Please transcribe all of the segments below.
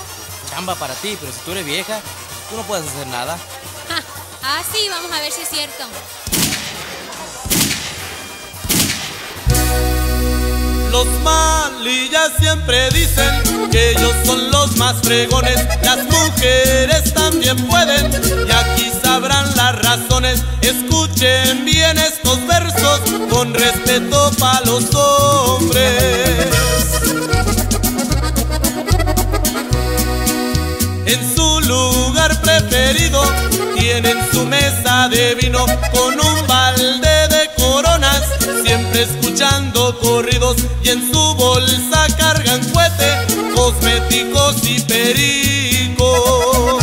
chamba para ti, pero si tú eres vieja, tú no puedes hacer nada. Sí, vamos a ver si es cierto. Los malillas siempre dicen que ellos son los más fregones. Las mujeres también pueden y aquí sabrán las razones. Escuchen bien estos versos con respeto para los hombres. En su lugar preferido tienen su mesa de vino con un balde de coronas, siempre escuchando corridos, y en su bolsa cargan cohete, cosméticos y perico.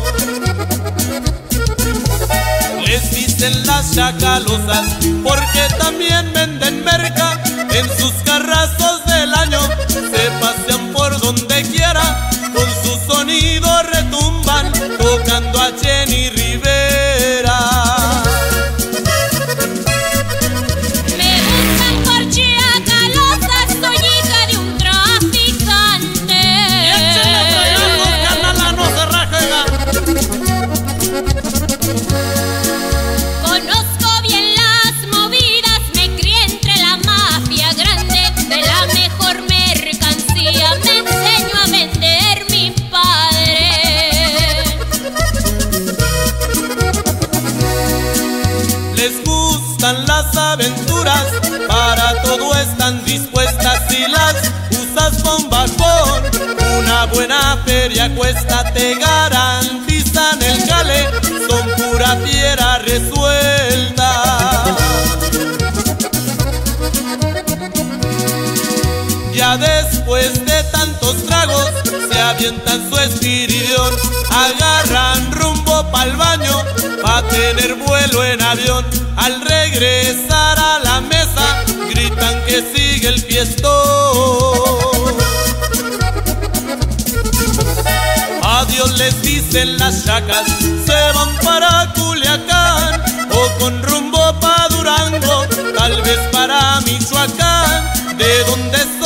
Les dicen las chacalosas porque también venden merca. En sus carrazos del año se pasean por donde quiera, con su sonido retumban tocando a Jenny Rivera. Me gustan por chacalosas, soy hija de un traficante. Y échenle fregazos, carnala, no se rajega. Conozco bien las movidas, me crié entre la mafia grande. De la mejor mercancía me enseñó a vender mi padre. Les gustan las aventuras, para todo están dispuestas. Si las usas con bajón, una buena feria cuesta. Te garantizan el jale, son pura fiera resuelta. Ya después de tantos tragos se avientan su espiridión, agarran rumbo pa'l baño pa' tener vuelo en avión. Al regresar a la mesa gritan que sigue el fiestón. Adiós les dicen las chacas, se van para Culiacán o con rumbo pa' Durango, tal vez para Michoacán, de donde son